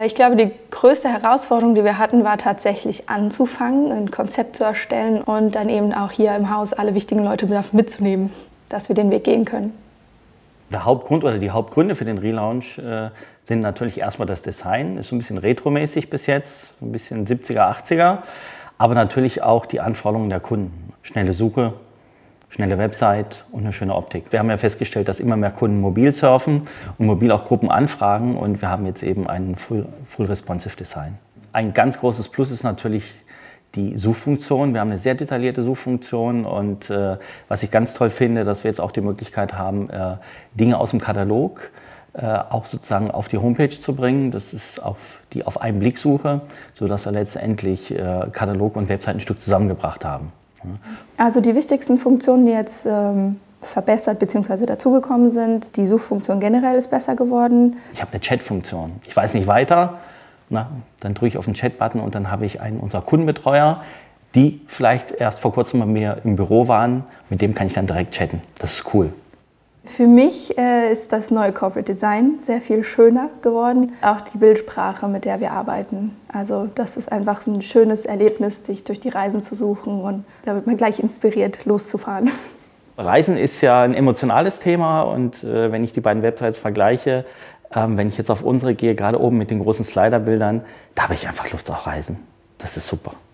Ich glaube, die größte Herausforderung, die wir hatten, war tatsächlich anzufangen, ein Konzept zu erstellen und dann eben auch hier im Haus alle wichtigen Leute mitzunehmen, dass wir den Weg gehen können. Der Hauptgrund oder die Hauptgründe für den Relaunch sind natürlich erstmal das Design. Ist so ein bisschen retromäßig bis jetzt, ein bisschen 70er, 80er. Aber natürlich auch die Anforderungen der Kunden. Schnelle Suche, schnelle Website und eine schöne Optik. Wir haben ja festgestellt, dass immer mehr Kunden mobil surfen und mobil auch Gruppen anfragen. Und wir haben jetzt eben ein Full Responsive Design. Ein ganz großes Plus ist natürlich die Suchfunktion. Wir haben eine sehr detaillierte Suchfunktion und was ich ganz toll finde, dass wir jetzt auch die Möglichkeit haben, Dinge aus dem Katalog auch sozusagen auf die Homepage zu bringen. Das ist die auf einen Blick Suche, sodass wir letztendlich Katalog und Website ein Stück zusammengebracht haben. Also die wichtigsten Funktionen, die jetzt verbessert bzw. dazugekommen sind, die Suchfunktion generell ist besser geworden. Ich habe eine Chat-Funktion. Ich weiß nicht weiter. Na, dann drücke ich auf den Chat-Button und dann habe ich einen unserer Kundenbetreuer, die vielleicht erst vor kurzem bei mir im Büro waren. Mit dem kann ich dann direkt chatten. Das ist cool. Für mich ist das neue Corporate Design sehr viel schöner geworden. Auch die Bildsprache, mit der wir arbeiten. Also das ist einfach so ein schönes Erlebnis, sich durch die Reisen zu suchen und da wird man gleich inspiriert, loszufahren. Reisen ist ja ein emotionales Thema und wenn ich die beiden Websites vergleiche, wenn ich jetzt auf unsere gehe, gerade oben mit den großen Sliderbildern, da habe ich einfach Lust auf Reisen. Das ist super.